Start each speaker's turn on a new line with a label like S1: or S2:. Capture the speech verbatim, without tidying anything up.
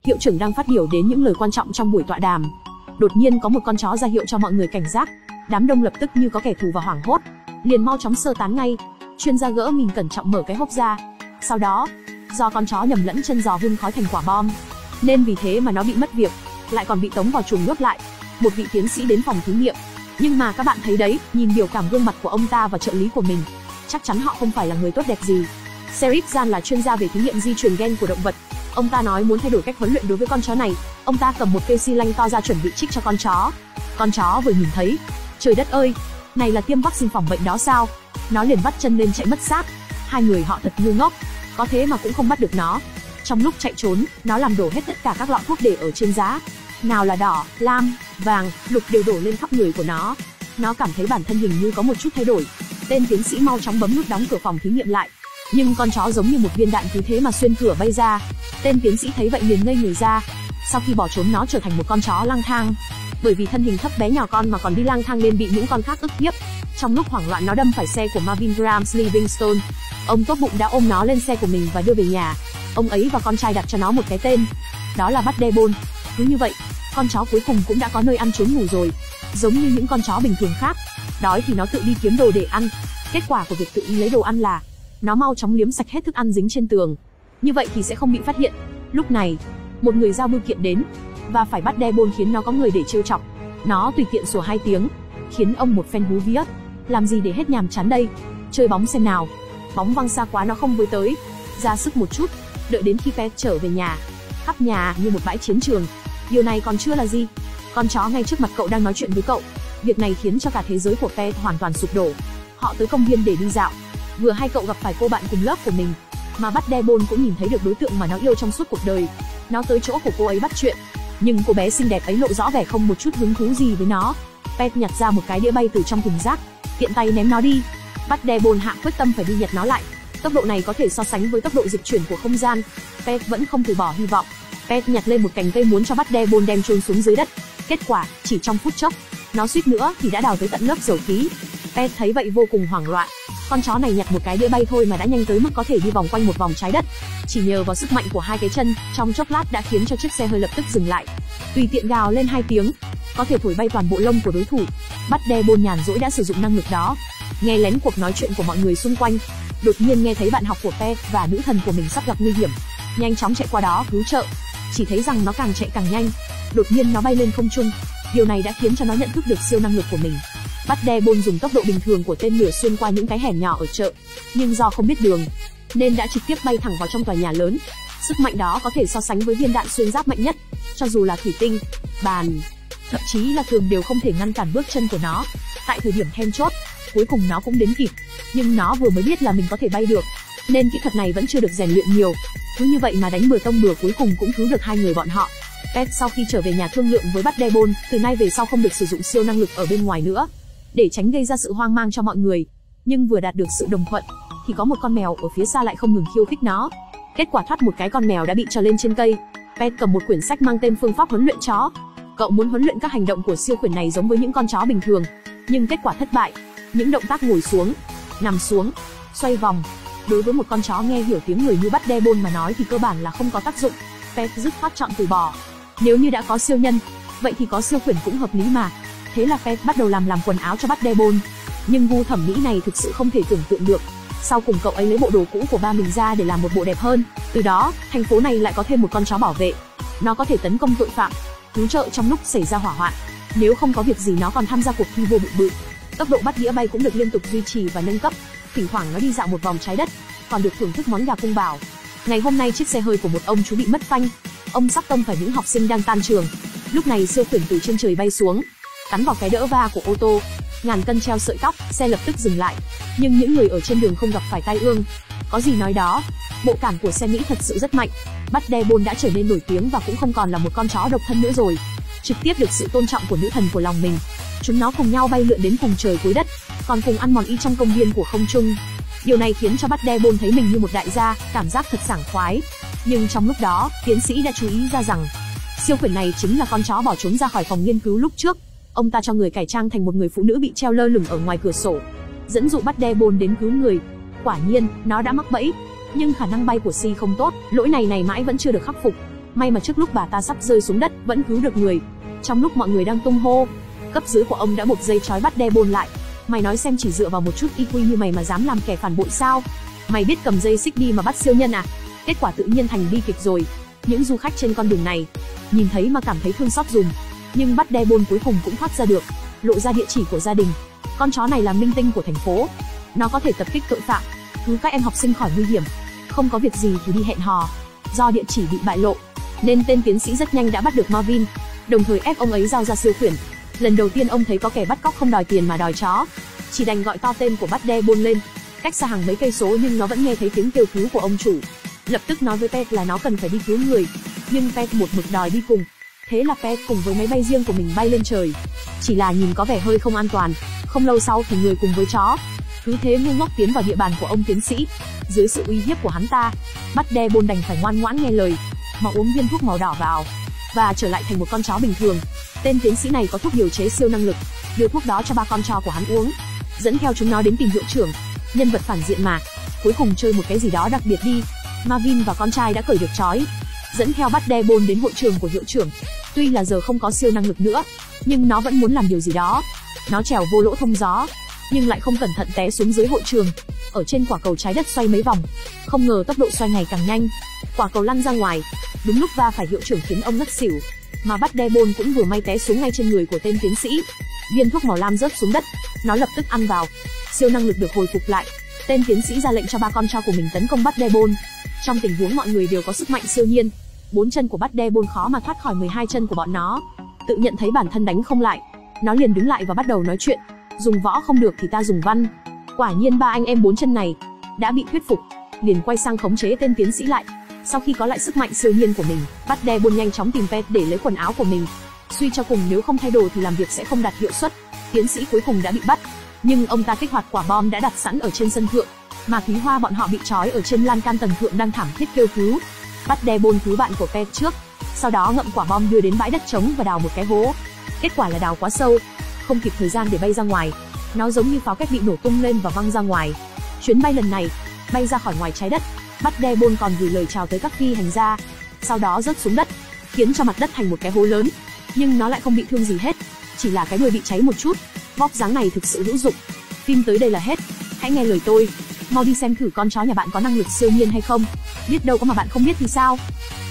S1: Hiệu trưởng đang phát biểu đến những lời quan trọng trong buổi tọa đàm. Đột nhiên có một con chó ra hiệu cho mọi người cảnh giác. Đám đông lập tức như có kẻ thù và hoảng hốt, liền mau chóng sơ tán ngay. Chuyên gia gỡ mìn cẩn trọng mở cái hốc ra. Sau đó, do con chó nhầm lẫn chân giò hun khói thành quả bom, nên vì thế mà nó bị mất việc, lại còn bị tống vào chuồng nhốt lại. Một vị tiến sĩ đến phòng thí nghiệm, nhưng mà các bạn thấy đấy, nhìn biểu cảm gương mặt của ông ta và trợ lý của mình, chắc chắn họ không phải là người tốt đẹp gì. Sheriff Jan là chuyên gia về thí nghiệm di truyền gen của động vật. Ông ta nói muốn thay đổi cách huấn luyện đối với con chó này. Ông ta cầm một cây xi lanh to ra chuẩn bị trích cho con chó. Con chó vừa nhìn thấy, trời đất ơi, này là tiêm vaccine phòng bệnh đó sao? Nó liền vắt chân lên chạy mất xác. Hai người họ thật ngu ngốc, có thế mà cũng không bắt được nó. Trong lúc chạy trốn, nó làm đổ hết tất cả các lọ thuốc để ở trên giá. Nào là đỏ, lam, vàng, lục đều đổ lên khắp người của nó. Nó cảm thấy bản thân hình như có một chút thay đổi. Tên tiến sĩ mau chóng bấm nút đóng cửa phòng thí nghiệm lại. Nhưng con chó giống như một viên đạn cứ thế mà xuyên cửa bay ra. Tên tiến sĩ thấy vậy liền ngây người ra. Sau khi bỏ trốn, nó trở thành một con chó lang thang. Bởi vì thân hình thấp bé nhỏ con mà còn đi lang thang nên bị những con khác ức hiếp. Trong lúc hoảng loạn, nó đâm phải xe của Marvin Grahams Livingstone. Ông tốt bụng đã ôm nó lên xe của mình và đưa về nhà. Ông ấy và con trai đặt cho nó một cái tên, đó là Bud Devon. Cứ như vậy, con chó cuối cùng cũng đã có nơi ăn trốn ngủ rồi. Giống như những con chó bình thường khác, đói thì nó tự đi kiếm đồ để ăn. Kết quả của việc tự ý lấy đồ ăn là nó mau chóng liếm sạch hết thức ăn dính trên tường. Như vậy thì sẽ không bị phát hiện. Lúc này, một người giao bưu kiện đến và phải bắt Devon, khiến nó có người để trêu chọc. Nó tùy tiện sủa hai tiếng, khiến ông một phen hú vía. Làm gì để hết nhàm chán đây? Chơi bóng xem nào. Bóng văng xa quá nó không với tới. Ra sức một chút. Đợi đến khi Pet trở về nhà, khắp nhà như một bãi chiến trường. Điều này còn chưa là gì. Con chó ngay trước mặt cậu đang nói chuyện với cậu. Việc này khiến cho cả thế giới của Pet hoàn toàn sụp đổ. Họ tới công viên để đi dạo. Vừa hay cậu gặp phải cô bạn cùng lớp của mình, mà Bud Devon cũng nhìn thấy được đối tượng mà nó yêu trong suốt cuộc đời. Nó tới chỗ của cô ấy bắt chuyện, nhưng cô bé xinh đẹp ấy lộ rõ vẻ không một chút hứng thú gì với nó. Pet nhặt ra một cái đĩa bay từ trong thùng rác, tiện tay ném nó đi. Bud Devon hạ quyết tâm phải đi nhặt nó lại. Tốc độ này có thể so sánh với tốc độ dịch chuyển của không gian. Pet vẫn không từ bỏ hy vọng. Pet nhặt lên một cành cây muốn cho Bud Devon đem chôn xuống dưới đất. Kết quả, chỉ trong phút chốc, nó suýt nữa thì đã đào tới tận lớp dầu khí. Pet thấy vậy vô cùng hoảng loạn. Con chó này nhặt một cái đĩa bay thôi mà đã nhanh tới mức có thể đi vòng quanh một vòng trái đất. Chỉ nhờ vào sức mạnh của hai cái chân, trong chốc lát đã khiến cho chiếc xe hơi lập tức dừng lại. Tùy tiện gào lên hai tiếng, có thể thổi bay toàn bộ lông của đối thủ. Bud Devon nhàn rỗi đã sử dụng năng lực đó. Nghe lén cuộc nói chuyện của mọi người xung quanh, đột nhiên nghe thấy bạn học của Pet và nữ thần của mình sắp gặp nguy hiểm, nhanh chóng chạy qua đó cứu trợ. Chỉ thấy rằng nó càng chạy càng nhanh. Đột nhiên nó bay lên không trung. Điều này đã khiến cho nó nhận thức được siêu năng lực của mình. Bud Devon dùng tốc độ bình thường của tên lửa xuyên qua những cái hẻm nhỏ ở chợ, nhưng do không biết đường nên đã trực tiếp bay thẳng vào trong tòa nhà lớn. Sức mạnh đó có thể so sánh với viên đạn xuyên giáp mạnh nhất. Cho dù là thủy tinh, bàn, thậm chí là tường đều không thể ngăn cản bước chân của nó. Tại thời điểm then chốt, cuối cùng nó cũng đến kịp. Nhưng nó vừa mới biết là mình có thể bay được, nên kỹ thuật này vẫn chưa được rèn luyện nhiều. Cứ như vậy mà đánh bừa tông bừa, cuối cùng cũng cứu được hai người bọn họ. Pet sau khi trở về nhà thương lượng với Bud Devon, từ nay về sau không được sử dụng siêu năng lực ở bên ngoài nữa, để tránh gây ra sự hoang mang cho mọi người. Nhưng vừa đạt được sự đồng thuận, thì có một con mèo ở phía xa lại không ngừng khiêu khích nó. Kết quả thoát một cái, con mèo đã bị treo lên trên cây. Pet cầm một quyển sách mang tên Phương pháp huấn luyện chó. Cậu muốn huấn luyện các hành động của siêu quyển này giống với những con chó bình thường, nhưng kết quả thất bại. Những động tác ngồi xuống, nằm xuống, xoay vòng, đối với một con chó nghe hiểu tiếng người như Bud Devon mà nói thì cơ bản là không có tác dụng. Pet dứt khoát chọn từ bỏ. Nếu như đã có siêu nhân, vậy thì có siêu quyển cũng hợp lý mà. Thế là Pet bắt đầu làm làm quần áo cho Bud Devon. Nhưng gu thẩm mỹ này thực sự không thể tưởng tượng được. Sau cùng cậu ấy lấy bộ đồ cũ của ba mình ra để làm một bộ đẹp hơn. Từ đó, thành phố này lại có thêm một con chó bảo vệ. Nó có thể tấn công tội phạm, cứu trợ trong lúc xảy ra hỏa hoạn. Nếu không có việc gì nó còn tham gia cuộc thi vô bự bự. Tốc độ bắt đĩa bay cũng được liên tục duy trì và nâng cấp. Thỉnh thoảng nó đi dạo một vòng trái đất, còn được thưởng thức món gà cung bảo. Ngày hôm nay chiếc xe hơi của một ông chú bị mất phanh. Ông sắp tông phải những học sinh đang tan trường. Lúc này siêu quyển từ trên trời bay xuống, cắn vào cái đỡ va của ô tô. Ngàn cân treo sợi tóc, xe lập tức dừng lại. Nhưng những người ở trên đường không gặp phải tai ương. Có gì nói đó, bộ cản của xe Mỹ thật sự rất mạnh. Bud Devon đã trở nên nổi tiếng và cũng không còn là một con chó độc thân nữa rồi, trực tiếp được sự tôn trọng của nữ thần của lòng mình. Chúng nó cùng nhau bay lượn đến cùng trời cuối đất, còn cùng ăn mòn y trong công viên của không trung. Điều này khiến cho Bud Devon thấy mình như một đại gia, cảm giác thật sảng khoái. Nhưng trong lúc đó, tiến sĩ đã chú ý ra rằng siêu quyển này chính là con chó bỏ trốn ra khỏi phòng nghiên cứu lúc trước. Ông ta cho người cải trang thành một người phụ nữ bị treo lơ lửng ở ngoài cửa sổ, dẫn dụ Bud Devon đến cứu người. Quả nhiên, nó đã mắc bẫy. Nhưng khả năng bay của Si không tốt, lỗi này này mãi vẫn chưa được khắc phục. May mà trước lúc bà ta sắp rơi xuống đất, vẫn cứu được người. Trong lúc mọi người đang tung hô, cấp dưới của ông đã buộc dây trói bắt Devon lại. Mày nói xem, chỉ dựa vào một chút i kiu như mày mà dám làm kẻ phản bội sao? Mày biết cầm dây xích đi mà bắt siêu nhân à? Kết quả tự nhiên thành bi kịch rồi. Những du khách trên con đường này nhìn thấy mà cảm thấy thương xót dùm. Nhưng bắt Devon cuối cùng cũng thoát ra được, lộ ra địa chỉ của gia đình. Con chó này là minh tinh của thành phố. Nó có thể tập kích tội phạm, cứu các em học sinh khỏi nguy hiểm. Không có việc gì thì đi hẹn hò. Do địa chỉ bị bại lộ, nên tên tiến sĩ rất nhanh đã bắt được Marvin, đồng thời ép ông ấy giao ra siêu quyển. Lần đầu tiên ông thấy có kẻ bắt cóc không đòi tiền mà đòi chó, chỉ đành gọi to tên của bắt Devon lên. Cách xa hàng mấy cây số nhưng nó vẫn nghe thấy tiếng kêu cứu của ông chủ. Lập tức nói với Pet là nó cần phải đi cứu người, nhưng Pet một mực đòi đi cùng. Thế là Pet cùng với máy bay riêng của mình bay lên trời. Chỉ là nhìn có vẻ hơi không an toàn. Không lâu sau thì người cùng với chó cứ thế ngu ngốc tiến vào địa bàn của ông tiến sĩ. Dưới sự uy hiếp của hắn ta, bắt Devon đành phải ngoan ngoãn nghe lời, mà uống viên thuốc màu đỏ vào và trở lại thành một con chó bình thường. Tên tiến sĩ này có thuốc điều chế siêu năng lực, đưa thuốc đó cho ba con chó của hắn uống, dẫn theo chúng nó đến tìm hiệu trưởng. Nhân vật phản diện mà, cuối cùng chơi một cái gì đó đặc biệt đi. Marvin và con trai đã cởi được trói, dẫn theo bắt Devon đến hội trường của hiệu trưởng. Tuy là giờ không có siêu năng lực nữa, nhưng nó vẫn muốn làm điều gì đó. Nó trèo vô lỗ thông gió, nhưng lại không cẩn thận té xuống dưới hội trường. Ở trên quả cầu trái đất xoay mấy vòng, không ngờ tốc độ xoay ngày càng nhanh, quả cầu lăn ra ngoài, đúng lúc va phải hiệu trưởng khiến ông ngất xỉu. Mà bắt Devon cũng vừa may té xuống ngay trên người của tên tiến sĩ. Viên thuốc màu lam rớt xuống đất, nó lập tức ăn vào, siêu năng lực được hồi phục lại. Tên tiến sĩ ra lệnh cho ba con chó của mình tấn công bắt Devon. Trong tình huống mọi người đều có sức mạnh siêu nhiên, bốn chân của bắt Devon khó mà thoát khỏi mười hai chân của bọn nó. Tự nhận thấy bản thân đánh không lại, nó liền đứng lại và bắt đầu nói chuyện. Dùng võ không được thì ta dùng văn. Quả nhiên ba anh em bốn chân này đã bị thuyết phục, liền quay sang khống chế tên tiến sĩ lại. Sau khi có lại sức mạnh siêu nhiên của mình, bắt Devon nhanh chóng tìm Pet để lấy quần áo của mình. Suy cho cùng nếu không thay đồ thì làm việc sẽ không đạt hiệu suất. Tiến sĩ cuối cùng đã bị bắt, nhưng ông ta kích hoạt quả bom đã đặt sẵn ở trên sân thượng, mà Thúy Hoa bọn họ bị trói ở trên lan can tầng thượng đang thảm thiết kêu cứu. Bắt Devon cứu bạn của Pet trước, sau đó ngậm quả bom đưa đến bãi đất trống và đào một cái hố. Kết quả là đào quá sâu, không kịp thời gian để bay ra ngoài. Nó giống như pháo cách bị nổ tung lên và văng ra ngoài. Chuyến bay lần này bay ra khỏi ngoài trái đất, bắt Devon còn gửi lời chào tới các phi hành gia, sau đó rớt xuống đất, khiến cho mặt đất thành một cái hố lớn. Nhưng nó lại không bị thương gì hết, chỉ là cái đuôi bị cháy một chút. Vóc dáng này thực sự hữu dụng. Phim tới đây là hết. Hãy nghe lời tôi, mau đi xem thử con chó nhà bạn có năng lực siêu nhiên hay không. Biết đâu có mà bạn không biết thì sao.